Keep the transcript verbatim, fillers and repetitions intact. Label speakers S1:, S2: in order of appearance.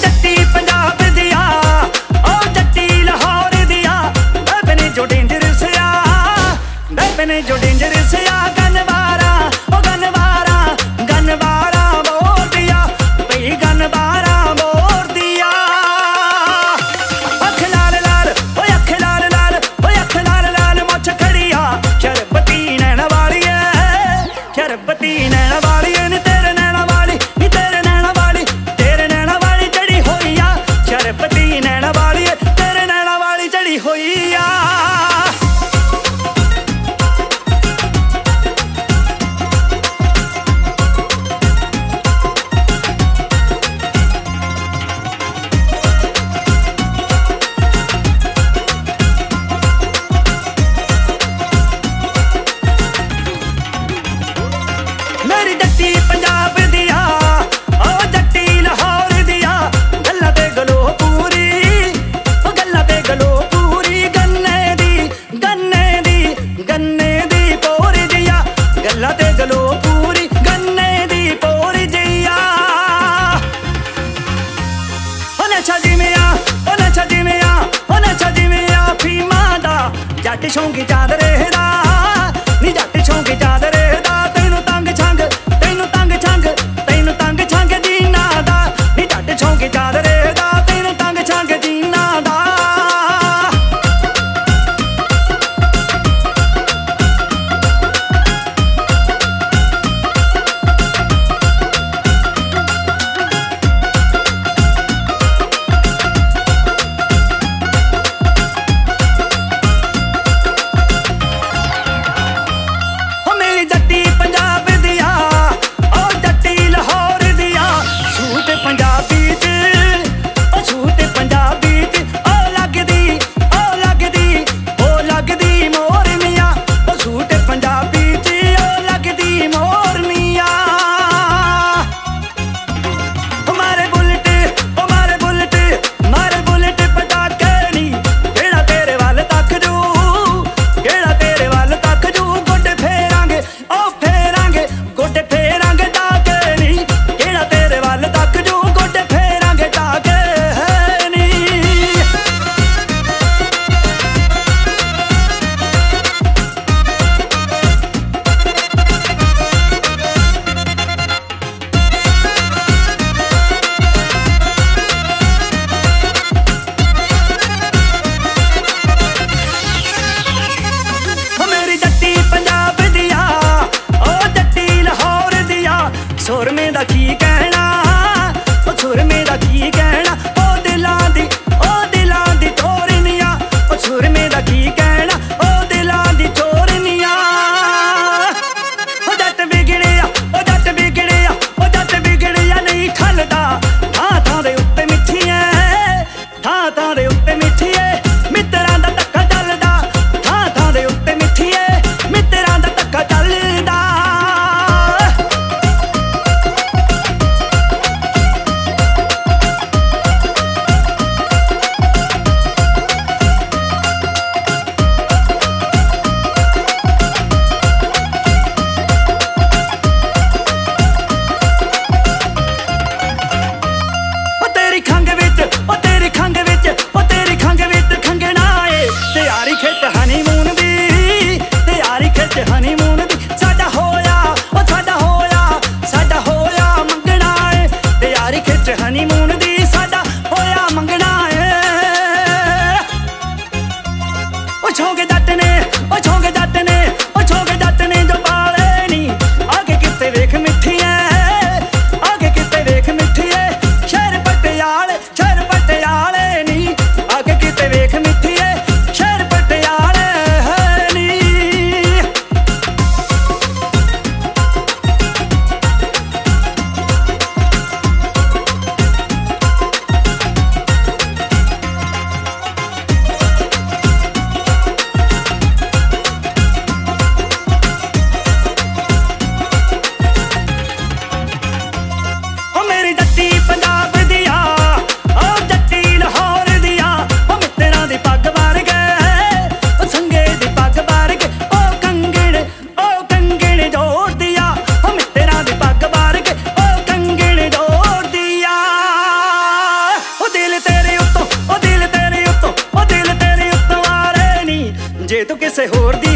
S1: जट्टी पंजाब दिया ओ जट्टी लाहौर दिया डरबे ने जो डेंजरस आ डरबे ने जो डेंजरस आ गनवारा ओ गनवारा गनवारा बोल दिया भई गनवारा बोल दिया अख लाल लाल ओ अख लाल लाल ओ अख लाल लाल मुछ खड़िया शरबती नैना वाली है शरबती नैना वाली नी तेरे नैना वाली नी तेरे नैना वाली तेरे नैना वाली जड़ी होई आ शरबती नैना वाली तेरे नैना वाली जड़ी होई आ मेरी जट्टी पंजाब दिया ओ जट्टी लाहौर दिया गल्ला ते गलो पूरी ओ गल्ला ते गलो पूरी गन्ने दी गन्ने दी गन्ने दी पोर जिया गल्ला ते गलो पूरी गन्ने दी पोर जिया ओ नशा जिवें आ ओ नशा जिवें आ ओ नशा जिवें आ फीमा दा जट शौंकी चादरे दा नी जट शौंकी चादरे दा तैनू तंग छंग तैनू तंग छंग तैनू तंग छंग जीना दा नी जट शौंकी चादरे दा तैनू तंग छंग जीना दा ओ मेरी जट्टी पंजाब दिया ओ जट्टी लाहौर दिया सूट पंजाबी च ओ सूट पंजाबी च ओ लगदी ओ लगदी ओ लगदी मोरनिया ओ सूट पंजाबी च ओ लगदी मोरनिया ओ मारे बुलेट ओ मारे बुलेट मारे बुलेट पटाके नी केड़ा तेरे वाल तक जू केड़ा तेरे वाल तक जू गोडे फेरांगे ओ फेरांगे गोडे फेरांगे डाके नी केड़ा तेरे वाल तक जू गोडे फेरांगे डाके नी ओ मेरी जट्टी पंजाब दिया ओ जट्टी लाहौर दिया सुरमे दा की कहना ओ सुरमे दा की कहना ओ दिलां दी ओ दिलां दी चोरनिया ओ सुरमे दा की कहना ओ दिलां दी चोरनिया ओ जट बिगड़िया ओ जट बिगड़िया ओ जट बिगड़िया नहीं ठलदा थां थां दे उत्ते मिठिए थां थां दे उत्ते मिठिए मित्तरां दा धक्का ਚੱਲਦਾ थां थां दे उत्ते मिठिए मित्तरां दा धक्का ਚੱਲਦਾ ओ तेरी खंग विच ओ तेरी खंग विच ओ तेरी खंग विच खंगना ए तैयारी खिट हनीमून दी तैयारी खिट हनीमून दी साडा होया ओ साडा होया साडा होया मंगना ए तैयारी खिट हनीमून दी साडा होया मंगना ए ओ छोगे जट ने ओ छोगे जट ने ओ छोगे जट ने जो पाले नी आगे किते वेख मिठिए आगे किते वेख मिठिए शहर पटियाले शहर पटियाले नी आगे किते वेख मिठिए शहर पटियाले नी ਜੇ ਤੂੰ ਕਿਸੇ ਹੋਰ ਦੀ